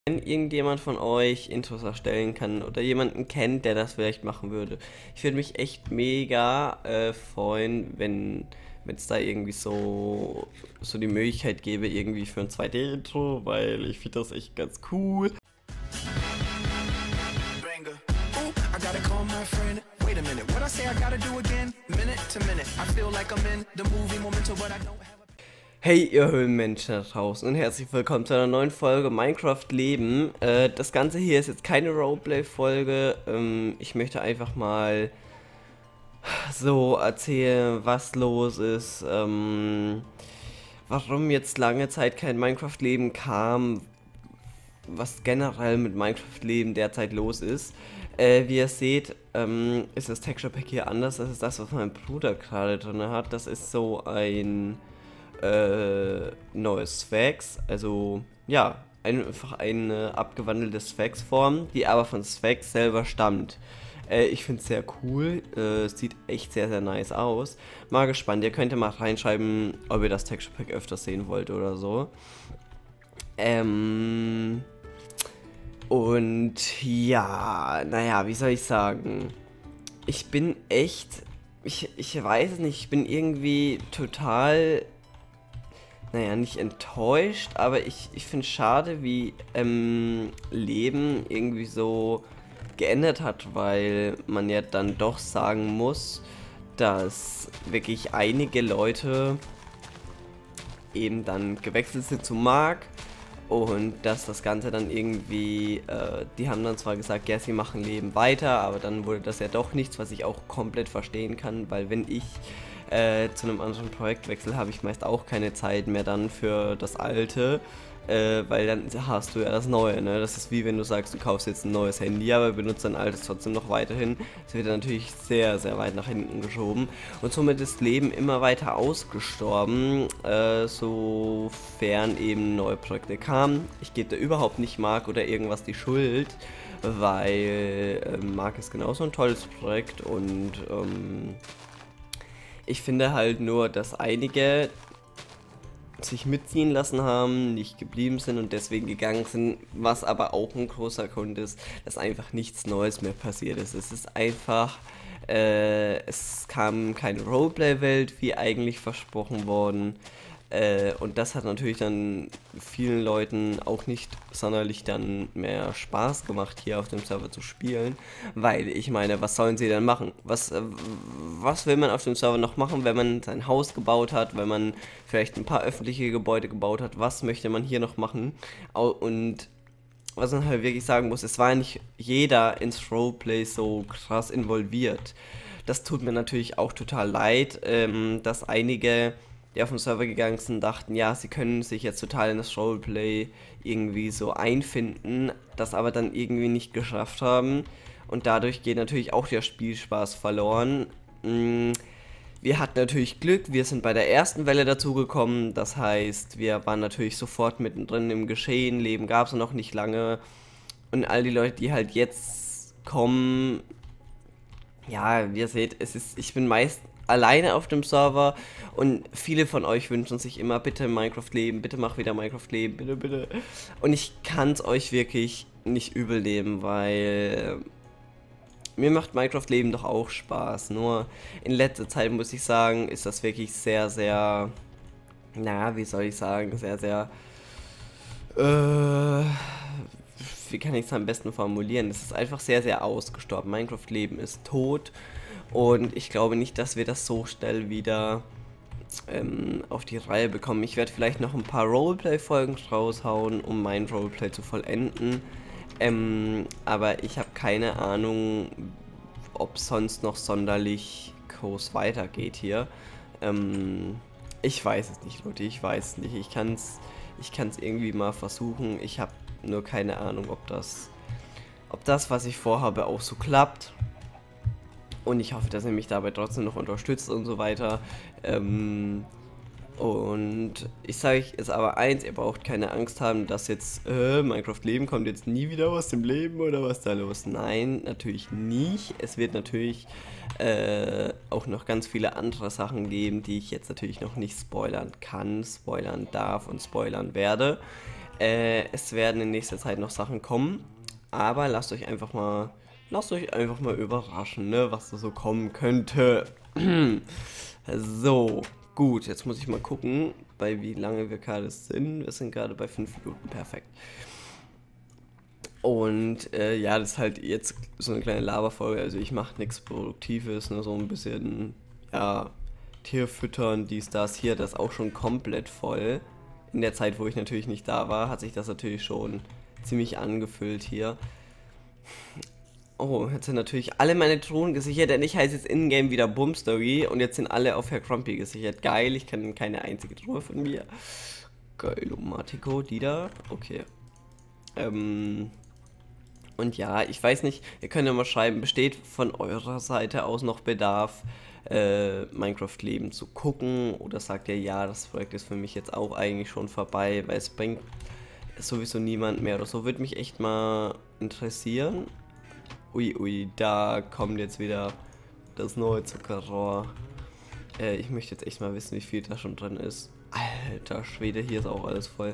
Wenn irgendjemand von euch Intros erstellen kann oder jemanden kennt, der das vielleicht machen würde. Ich würde mich echt mega freuen, wenn es da irgendwie so die Möglichkeit gäbe, irgendwie für ein 2D-Intro, weil ich finde das echt ganz cool. Banger. Ooh, I gotta call my friend. Wait a minute, what I say I gotta do again? Minute to minute, I feel like I'm in the movie Memento, but I don't have a... Hey ihr Höhlenmenschen da draußen und herzlich willkommen zu einer neuen Folge Minecraft Leben. Das Ganze hier ist jetzt keine Roleplay-Folge. Ich möchte einfach mal so erzählen, was los ist, warum jetzt lange Zeit kein Minecraft-Leben kam, was generell mit Minecraft-Leben derzeit los ist. Wie ihr seht, ist das Texture Pack hier anders. Das ist das, was mein Bruder gerade drin hat. Das ist so ein neues Sphax. Also, ja, einfach eine abgewandelte Sphax-Form, die aber von Sphax selber stammt. Ich finde es sehr cool. Es sieht echt sehr, sehr nice aus. Mal gespannt. Ihr könnt ja mal reinschreiben, ob ihr das Texture Pack öfters sehen wollt oder so. Und ja, naja, wie soll ich sagen? Ich bin echt, ich weiß es nicht, ich bin irgendwie total, naja, nicht enttäuscht, aber ich finde es schade, wie Leben irgendwie so geändert hat, weil man ja dann doch sagen muss, dass wirklich einige Leute eben dann gewechselt sind zu Mark. Und dass das Ganze dann irgendwie, die haben dann zwar gesagt, ja, sie machen Leben weiter, aber dann wurde das ja doch nichts, was ich auch komplett verstehen kann, weil wenn ich zu einem anderen Projekt wechsle, habe ich meist auch keine Zeit mehr dann für das alte, weil dann hast du ja das neue, ne? Das ist wie wenn du sagst, du kaufst jetzt ein neues Handy, aber benutzt dein altes trotzdem noch weiterhin. Das wird dann natürlich sehr, sehr weit nach hinten geschoben. Und somit ist Leben immer weiter ausgestorben, sofern eben neue Projekte kamen. Ich gebe da überhaupt nicht Mark oder irgendwas die Schuld, weil Mark ist genauso ein tolles Projekt und ich finde halt nur, dass einige sich mitziehen lassen haben, nicht geblieben sind und deswegen gegangen sind, was aber auch ein großer Grund ist, dass einfach nichts Neues mehr passiert ist. Es ist einfach, es kam keine Roleplay-Welt, wie eigentlich versprochen worden. Und das hat natürlich dann vielen Leuten auch nicht sonderlich dann mehr Spaß gemacht, hier auf dem Server zu spielen, weil ich meine, was sollen sie denn machen? Was will man auf dem Server noch machen, wenn man sein Haus gebaut hat, wenn man vielleicht ein paar öffentliche Gebäude gebaut hat? Was möchte man hier noch machen? Und was man halt wirklich sagen muss, es war nicht jeder ins Roleplay so krass involviert. Das tut mir natürlich auch total leid, dass einige, die auf den Server gegangen sind, dachten, ja, sie können sich jetzt total in das Roleplay irgendwie so einfinden, das aber dann irgendwie nicht geschafft haben. Und dadurch geht natürlich auch der Spielspaß verloren. Wir hatten natürlich Glück, wir sind bei der ersten Welle dazugekommen, das heißt, wir waren natürlich sofort mittendrin im Geschehen, Leben gab es noch nicht lange. Und all die Leute, die halt jetzt kommen, ja, wie ihr seht, ich bin meist alleine auf dem Server und viele von euch wünschen sich immer, bitte Minecraft Leben, bitte mach wieder Minecraft Leben, bitte, bitte. Und ich kann es euch wirklich nicht übel nehmen, weil mir macht Minecraft Leben doch auch Spaß. Nur in letzter Zeit muss ich sagen, ist das wirklich sehr, sehr, na, wie soll ich sagen, sehr, sehr, wie kann ich es am besten formulieren? Es ist einfach sehr, sehr ausgestorben. Minecraft Leben ist tot. Und ich glaube nicht, dass wir das so schnell wieder auf die Reihe bekommen. Ich werde vielleicht noch ein paar Roleplay-Folgen raushauen, um mein Roleplay zu vollenden. Aber ich habe keine Ahnung, ob sonst noch sonderlich groß weitergeht hier. Ich weiß es nicht, Leute, ich weiß es nicht. Ich kann's irgendwie mal versuchen. Ich habe nur keine Ahnung, ob das, was ich vorhabe, auch so klappt. Und ich hoffe, dass ihr mich dabei trotzdem noch unterstützt und so weiter. Und ich sage euch jetzt aber eins, ihr braucht keine Angst haben, dass jetzt Minecraft Leben kommt jetzt nie wieder aus dem Leben oder was da los. Nein, natürlich nicht. Es wird natürlich auch noch ganz viele andere Sachen geben, die ich jetzt natürlich noch nicht spoilern kann, spoilern darf und spoilern werde. Es werden in nächster Zeit noch Sachen kommen, aber lasst euch einfach mal überraschen, ne, was da so kommen könnte. So, gut, jetzt muss ich mal gucken, bei wie lange wir gerade sind. Wir sind gerade bei 5 Minuten, perfekt. Und ja, das ist halt jetzt so eine kleine Laberfolge, also ich mache nichts Produktives, nur so ein bisschen, ja, Tier füttern, dies, das, hier, das ist auch schon komplett voll. In der Zeit, wo ich natürlich nicht da war, hat sich das natürlich schon ziemlich angefüllt hier. Oh, jetzt sind natürlich alle meine Truhen gesichert, denn ich heiße jetzt in-game wieder Boomstory und jetzt sind alle auf Herr Grumpy gesichert. Geil, ich kann keine einzige Truhe von mir. Geil, Matiko, die da. Okay. Und ja, ich weiß nicht, ihr könnt ja mal schreiben, besteht von eurer Seite aus noch Bedarf, Minecraft Leben zu gucken? Oder sagt ihr, ja, das Projekt ist für mich jetzt auch eigentlich schon vorbei, weil es bringt sowieso niemand mehr oder so. Würde mich echt mal interessieren. Ui, da kommt jetzt wieder das neue Zuckerrohr. Ich möchte jetzt echt mal wissen, wie viel da schon drin ist. Alter Schwede, hier ist auch alles voll.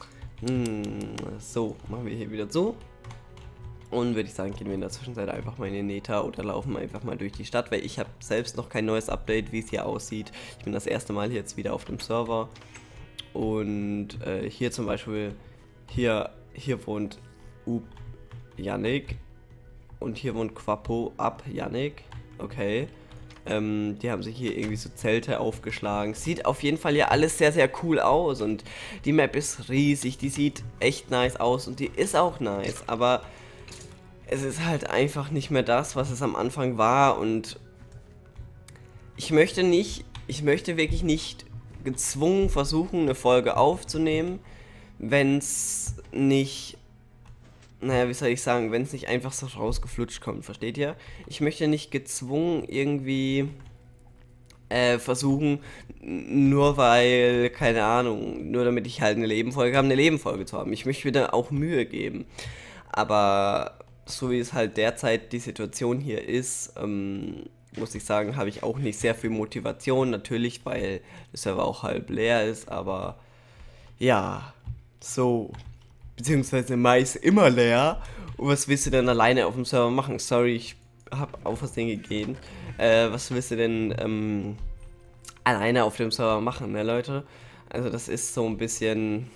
So, machen wir hier wieder zu. Und würde ich sagen, gehen wir in der Zwischenzeit einfach mal in den Nether oder laufen einfach mal durch die Stadt, weil ich habe selbst noch kein neues Update, wie es hier aussieht. Ich bin das erste Mal jetzt wieder auf dem Server. Und hier zum Beispiel, hier wohnt Yannick. Und hier wohnt Quapo ab Yannick. Okay. Die haben sich hier irgendwie so Zelte aufgeschlagen. Sieht auf jeden Fall ja alles sehr, sehr cool aus. Und die Map ist riesig. Die sieht echt nice aus. Und die ist auch nice. Aber es ist halt einfach nicht mehr das, was es am Anfang war. Und ich möchte wirklich nicht gezwungen versuchen, eine Folge aufzunehmen, wenn es nicht, naja, wie soll ich sagen, wenn es nicht einfach so rausgeflutscht kommt, versteht ihr? Ich möchte nicht gezwungen irgendwie versuchen, nur weil, keine Ahnung, nur damit ich halt eine Nebenfolge habe, eine Nebenfolge zu haben. Ich möchte mir da auch Mühe geben. Aber so wie es halt derzeit die Situation hier ist, muss ich sagen, habe ich auch nicht sehr viel Motivation. Natürlich, weil der Server auch halb leer ist, aber ja, so. Beziehungsweise meist immer leer. Und was willst du denn alleine auf dem Server machen? Sorry, ich habe auf was Ding gegeben. Was willst du denn alleine auf dem Server machen, ne Leute? Also das ist so ein bisschen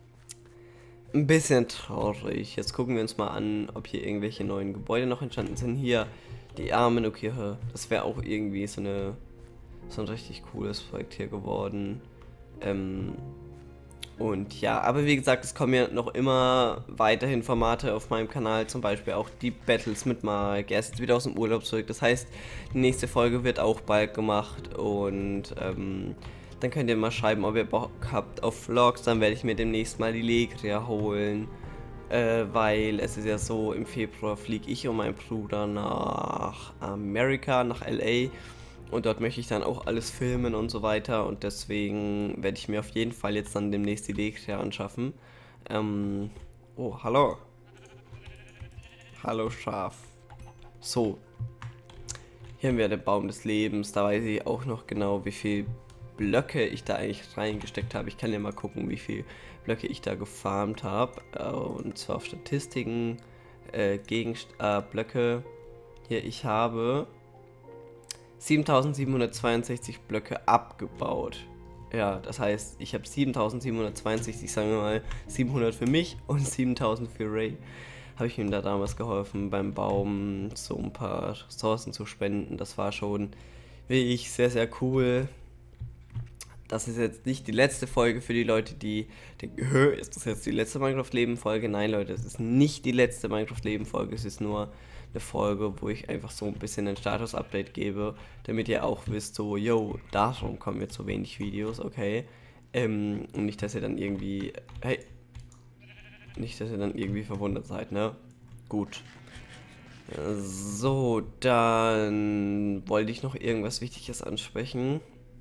traurig. Jetzt gucken wir uns mal an, ob hier irgendwelche neuen Gebäude noch entstanden sind. Hier die Armenokirche. Das wäre auch irgendwie so ein richtig cooles Projekt hier geworden. Und ja, aber wie gesagt, es kommen ja noch immer weiterhin Formate auf meinem Kanal, zum Beispiel auch die Battles mit Mark. Er ist jetzt wieder aus dem Urlaub zurück, das heißt, die nächste Folge wird auch bald gemacht und dann könnt ihr mal schreiben, ob ihr Bock habt auf Vlogs, dann werde ich mir demnächst mal die Legria holen, weil es ist ja so, im Februar fliege ich und mein Bruder nach Amerika, nach LA. Und dort möchte ich dann auch alles filmen und so weiter. Und deswegen werde ich mir auf jeden Fall jetzt dann demnächst die Legria anschaffen. Oh, hallo. Hallo, Schaf. So. Hier haben wir den Baum des Lebens. Da weiß ich auch noch genau, wie viel Blöcke ich da eigentlich reingesteckt habe. Ich kann ja mal gucken, wie viel Blöcke ich da gefarmt habe. Und zwar auf Statistiken, Blöcke. Hier, ich habe 7762 Blöcke abgebaut. Ja, das heißt, ich habe 7762, ich sage mal 700 für mich und 7000 für Ray. Habe ich ihm da damals geholfen, beim Baum so ein paar Ressourcen zu spenden. Das war schon wirklich sehr, sehr cool. Das ist jetzt nicht die letzte Folge für die Leute, die denken, ist das jetzt die letzte Minecraft-Leben-Folge? Nein, Leute, es ist nicht die letzte Minecraft-Leben-Folge, es ist nur eine Folge, wo ich einfach so ein bisschen ein Status-Update gebe, damit ihr auch wisst, so, yo, darum kommen jetzt so wenig Videos, okay? Und nicht, dass ihr dann irgendwie, verwundert seid, ne? Gut. So, dann wollte ich noch irgendwas Wichtiges ansprechen.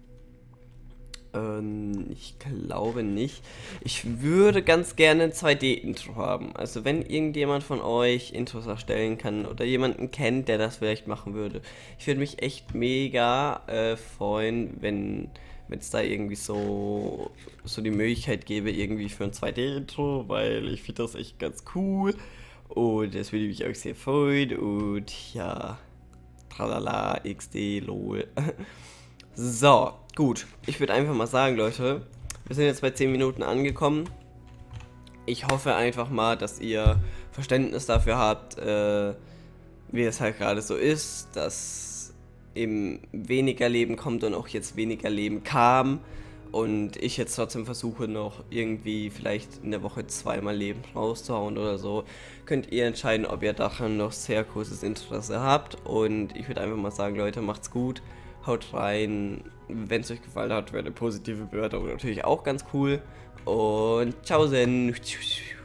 Ich glaube nicht. Ich würde ganz gerne ein 2D-Intro haben. Also wenn irgendjemand von euch Intros erstellen kann oder jemanden kennt, der das vielleicht machen würde. Ich würde mich echt mega freuen, wenn wenn es da irgendwie so die Möglichkeit gäbe, irgendwie für ein 2D-Intro, weil ich finde das echt ganz cool und das würde mich auch sehr freuen und ja, tralala, XD, lol. So, gut, ich würde einfach mal sagen, Leute, wir sind jetzt bei 10 Minuten angekommen. Ich hoffe einfach mal, dass ihr Verständnis dafür habt, wie es halt gerade so ist, dass eben weniger Leben kommt und auch jetzt weniger Leben kam und ich jetzt trotzdem versuche noch irgendwie vielleicht in der Woche 2-mal Leben rauszuhauen oder so. Könnt ihr entscheiden, ob ihr daran noch sehr großes Interesse habt und ich würde einfach mal sagen, Leute, macht's gut, haut rein, wenn es euch gefallen hat, wäre eine positive Bewertung natürlich auch ganz cool und ciao sen.